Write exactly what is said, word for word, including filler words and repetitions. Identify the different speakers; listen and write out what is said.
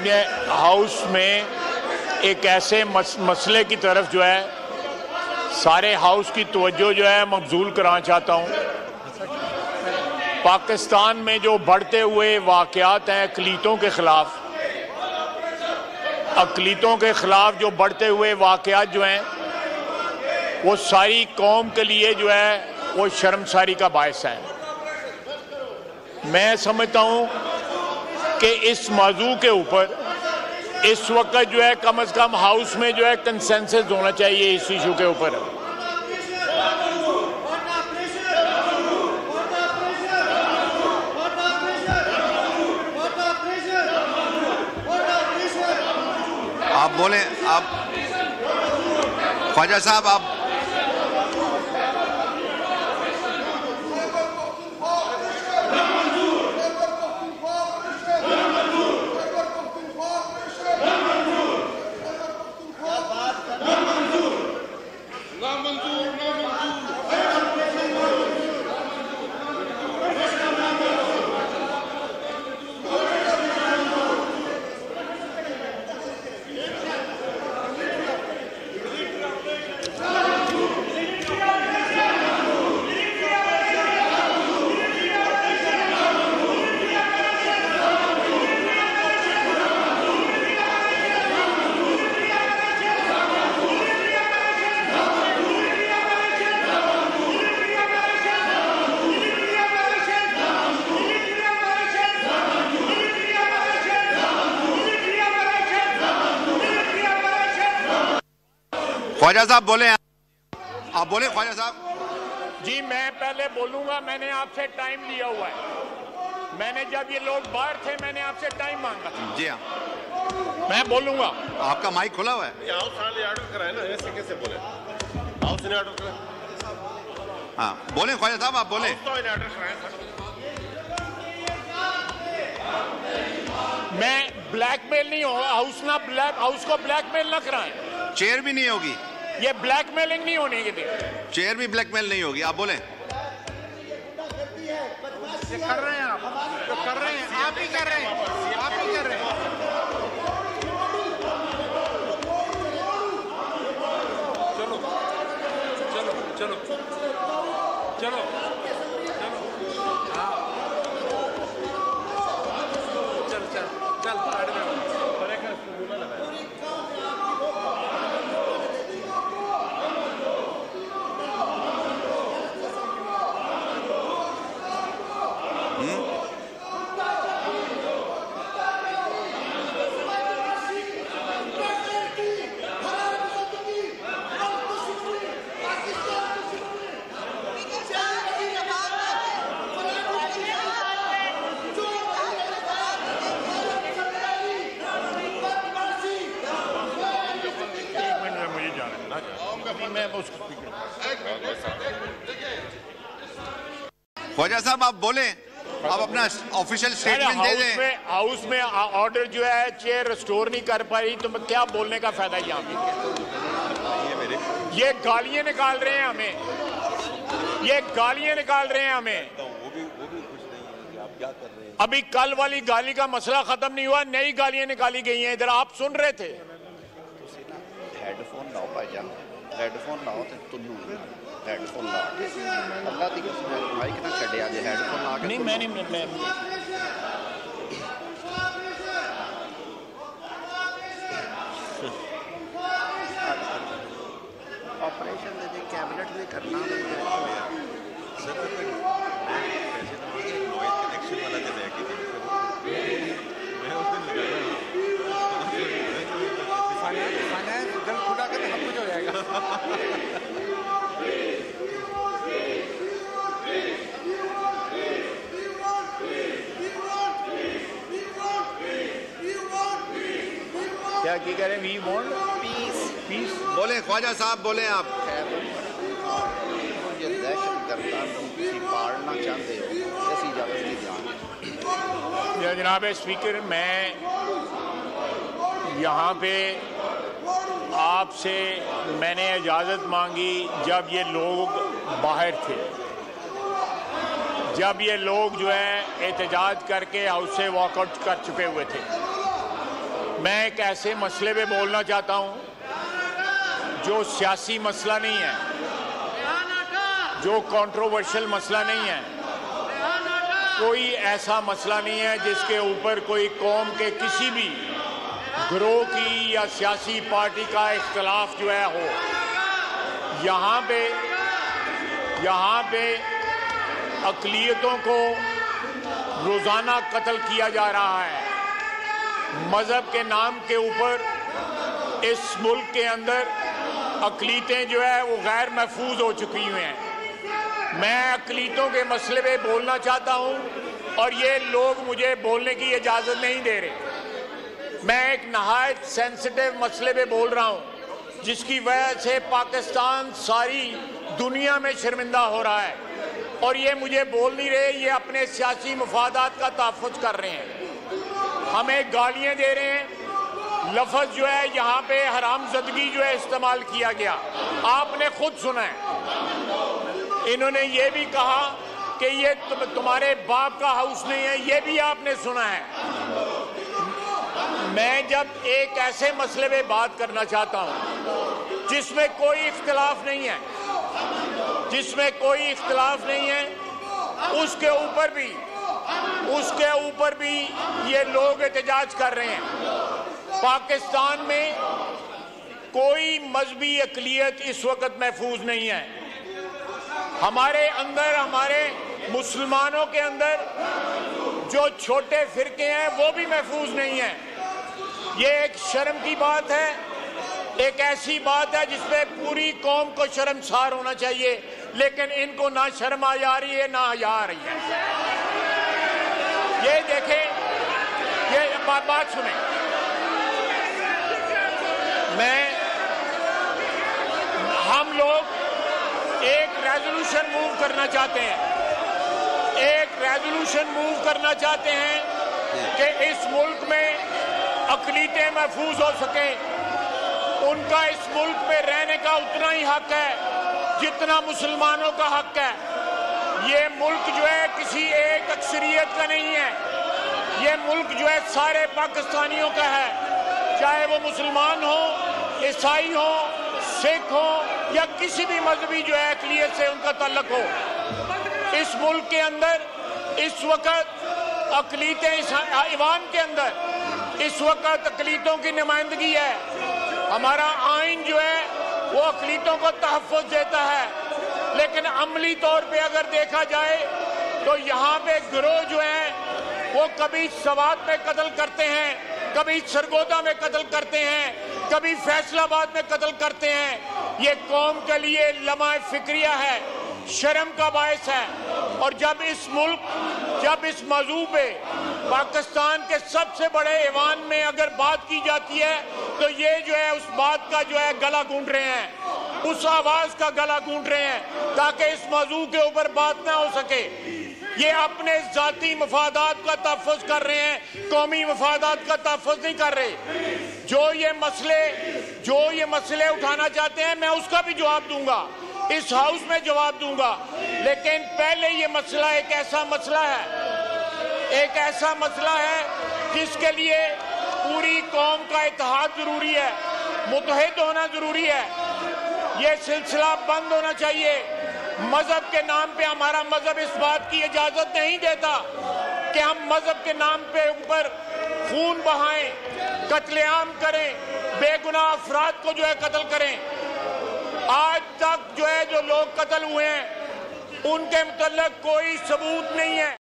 Speaker 1: अपने हाउस में एक ऐसे मस, मसले की तरफ जो है सारे हाउस की तवज्जो जो है मबजूल कराना चाहता हूँ। पाकिस्तान में जो बढ़ते हुए वाक़यात हैं अक़लीतों के ख़िलाफ़, अक़लीतों के ख़िलाफ़ जो बढ़ते हुए वाक़यात जो हैं वो सारी कौम के लिए जो है वो शर्मसारी का बायस है। मैं समझता हूँ कि इस मौजू के ऊपर इस वक्त जो है कम अज़ कम हाउस में जो है कंसेंसस होना चाहिए इस इशू के ऊपर।
Speaker 2: आप बोले, आप ख्वाजा साहब आप ख्वाजा साहब बोले, आप बोले ख्वाजा साहब।
Speaker 1: जी मैं पहले बोलूंगा, मैंने आपसे टाइम लिया हुआ है। मैंने जब ये लोग बाहर थे मैंने आपसे टाइम मांगा था।
Speaker 2: जी हाँ,
Speaker 1: मैं बोलूंगा।
Speaker 2: आपका माइक खुला हुआ है।
Speaker 3: हाउस ने ऑर्डर कराया ना, ऐसे कैसे बोले? हाउस ने ऑर्डर कराया।
Speaker 2: हाँ बोले ख्वाजा साहब, आप बोले।
Speaker 3: तो इन्हें ऑर्डर कराया था।
Speaker 1: मैं ब्लैकमेल नहीं हो, हाउस ना ब्लैक हाउस को ब्लैकमेल ना कराएं।
Speaker 2: चेयर भी नहीं होगी,
Speaker 1: ये ब्लैकमेलिंग नहीं होने की थी।
Speaker 2: चेयर भी ब्लैकमेल नहीं होगी, आप बोले।
Speaker 1: कर रहे हैं आप, तो कर रहे हैं, आप ही कर रहे हैं, आप ही कर रहे हैं। चलो चलो चलो चलो चलो हाँ चल चल चल
Speaker 2: ख्वाजा साहब आप बोले, आप अपना ऑफिशियल स्टेटमेंट दे दें।
Speaker 1: में हाउस में ऑर्डर जो है चेयर रिस्टोर नहीं कर पाई तो मैं क्या बोलने का फायदा यहाँ पे? ये गालियां निकाल रहे हैं हमें, ये गालियां निकाल रहे हैं हमें। अभी कल वाली गाली का मसला खत्म नहीं हुआ, नई गालियां निकाली गई हैं। इधर आप सुन रहे थे।
Speaker 4: हेडफोन लाओ भाईजान, हेडफोन लाओ तो तुन्नू हेडफोन ला के अल्लाह दी कसम माइक ना छड्डिया जे हेडफोन ला के।
Speaker 1: नहीं मैं नहीं मैं
Speaker 4: ऑपरेशन दे दे कैबिनेट में करना है सर। पैसे तो मांगे नॉइज कनेक्शन वाला दे दे के मैं उस दिन लगाया फाइनेंस जल खुदा के हम कुछ हो जाएगा।
Speaker 1: क्या की करें? We want peace peace.
Speaker 2: बोले ख्वाजा साहब, बोले आप।
Speaker 4: ये दहशत करता किसी पालना चाहते हो ऐसी इजाजत नहीं देंगे।
Speaker 1: जनाब स्पीकर, मैं यहाँ पे आपसे मैंने इजाज़त मांगी जब ये लोग बाहर थे, जब ये लोग जो है एहतजाज करके हाउस से वॉकआउट कर चुके हुए थे। मैं एक ऐसे मसले पे बोलना चाहता हूं जो सियासी मसला नहीं है, जो कंट्रोवर्शियल मसला नहीं है, कोई ऐसा मसला नहीं है जिसके ऊपर कोई कौम के किसी भी ग्रोह की या सियासी पार्टी का इख्तलाफ जो है हो। यहाँ पे यहाँ पे अक़लियतों को रोज़ाना कत्ल किया जा रहा है। मज़हब के नाम के ऊपर इस मुल्क के अंदर अक़लियतें जो है वो गैर महफूज हो चुकी हुई हैं। मैं अक़लियतों के मसले पे बोलना चाहता हूँ और ये लोग मुझे बोलने की इजाज़त नहीं दे रहे। मैं एक नहायत सेंसिटिव मसले पे बोल रहा हूँ जिसकी वजह से पाकिस्तान सारी दुनिया में शर्मिंदा हो रहा है और ये मुझे बोल नहीं रहे, ये अपने सियासी मफादात का तहफ़्फ़ुज़ कर रहे हैं, हमें गालियाँ दे रहे हैं। लफ्ज़ जो है यहाँ पे हरामज़दगी जो है इस्तेमाल किया गया, आपने खुद सुना है। इन्होंने ये भी कहा कि ये तुम, तुम्हारे बाप का हाउस नहीं है, ये भी आपने सुना है। मैं जब एक ऐसे मसले पे बात करना चाहता हूँ जिसमें कोई इख्तिलाफ नहीं है, जिसमें कोई इख्तिलाफ नहीं है, उसके ऊपर भी उसके ऊपर भी ये लोग एहतजाज कर रहे हैं। पाकिस्तान में कोई मजहबी अक़लियत इस वक्त महफूज नहीं है। हमारे अंदर, हमारे मुसलमानों के अंदर जो छोटे फिरके हैं वो भी महफूज नहीं है। ये एक शर्म की बात है, एक ऐसी बात है जिसमें पूरी कौम को शर्मसार होना चाहिए, लेकिन इनको ना शर्म आ जा रही है ना हया आ रही है। ये देखें, ये बात, बात सुने, मैं हम लोग एक रेजोल्यूशन मूव करना चाहते हैं, एक रेजोल्यूशन मूव करना चाहते हैं कि इस मुल्क में अक़लियतें महफूज हो सकें। उनका इस मुल्क में रहने का उतना ही हक है जितना मुसलमानों का हक है। ये मुल्क जो है किसी एक अक्सरियत का नहीं है, ये मुल्क जो है सारे पाकिस्तानियों का है, चाहे वो मुसलमान हो, ईसाई हो, सिख हो या किसी भी मजहबी जो है अक़लियत से उनका ताल्लुक हो। इस मुल्क के अंदर इस वक्त अक़लियतें, ईवान के अंदर इस वक्त अक़लियतों की नुमाइंदगी है। हमारा आइन जो है वो अक़लियतों को तहफ़्फ़ुज़ देता है, लेकिन अमली तौर पे अगर देखा जाए तो यहाँ पे गिरोह जो है वो कभी सवात में कत्ल करते हैं, कभी सरगोदा में कत्ल करते हैं, कभी फैसलाबाद में कत्ल करते हैं। ये कौम के लिए लम्हा फिक्रिया है, शर्म का बायस है। और जब इस मुल्क, जब इस मौजू पे पाकिस्तान के सबसे बड़े ऐवान में अगर बात की जाती है तो ये जो है उस बात का जो है गला गूंथ रहे हैं, उस आवाज का गला गूंथ रहे हैं ताकि इस मौजू के ऊपर बात ना हो सके। ये अपने जाती मफादात का तहफ़्फ़ुज़ कर रहे हैं, कौमी मफादात का तहफ़्फ़ुज़ नहीं कर रहे। जो ये मसले जो ये मसले उठाना चाहते हैं मैं उसका भी जवाब दूंगा, इस हाउस में जवाब दूंगा, लेकिन पहले ये मसला एक ऐसा मसला है, एक ऐसा मसला है जिसके लिए पूरी कौम का इत्तेहाद जरूरी है, मुत्तहिद होना जरूरी है। ये सिलसिला बंद होना चाहिए। मजहब के नाम पे हमारा मजहब इस बात की इजाजत नहीं देता कि हम मजहब के नाम पे ऊपर खून बहाएं, कत्लेआम करें, बेगुनाह अफराद को जो है कत्ल करें। आज तक जो है जो लोग कत्ल हुए हैं उनके मुतल्लिक़ कोई सबूत नहीं है।